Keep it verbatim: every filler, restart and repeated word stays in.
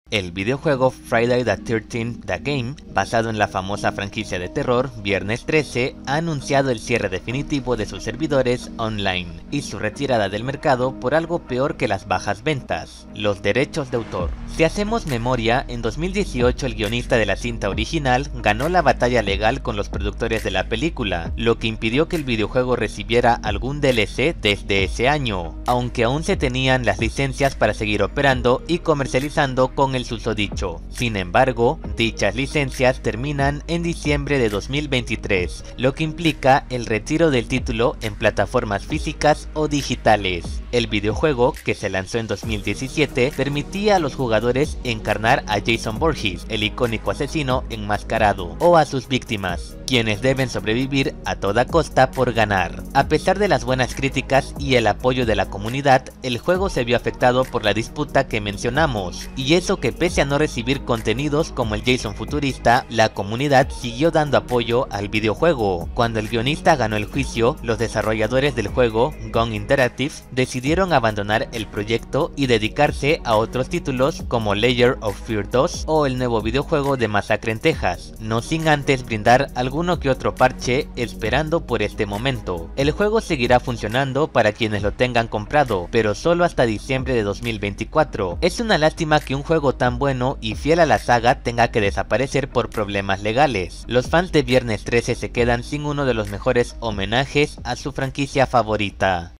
El videojuego Friday the thirteenth The Game, basado en la famosa franquicia de terror Viernes trece, ha anunciado el cierre definitivo de sus servidores online y su retirada del mercado por algo peor que las bajas ventas: los derechos de autor. Si hacemos memoria, en dos mil dieciocho el guionista de la cinta original ganó la batalla legal con los productores de la película, lo que impidió que el videojuego recibiera algún D L C desde ese año, aunque aún se tenían las licencias para seguir operando y comercializando con el susodicho. Sin embargo, dichas licencias terminan en diciembre de dos mil veintitrés, lo que implica el retiro del título en plataformas físicas o digitales. El videojuego, que se lanzó en dos mil diecisiete, permitía a los jugadores encarnar a Jason Voorhees, el icónico asesino enmascarado, o a sus víctimas, quienes deben sobrevivir a toda costa por ganar. A pesar de las buenas críticas y el apoyo de la comunidad, el juego se vio afectado por la disputa que mencionamos, y eso que pese a no recibir contenidos como el Jason futurista, la comunidad siguió dando apoyo al videojuego. Cuando el guionista ganó el juicio, los desarrolladores del juego, Gone Interactive, decidieron abandonar el proyecto y dedicarse a otros títulos como Layer of Fear dos o el nuevo videojuego de Masacre en Texas, no sin antes brindar alguno que otro parche esperando por este momento. El juego seguirá funcionando para quienes lo tengan comprado, pero solo hasta diciembre de dos mil veinticuatro. Es una lástima que un juego tan bueno y fiel a la saga tenga que desaparecer por problemas legales. Los fans de Viernes trece se quedan sin uno de los mejores homenajes a su franquicia favorita.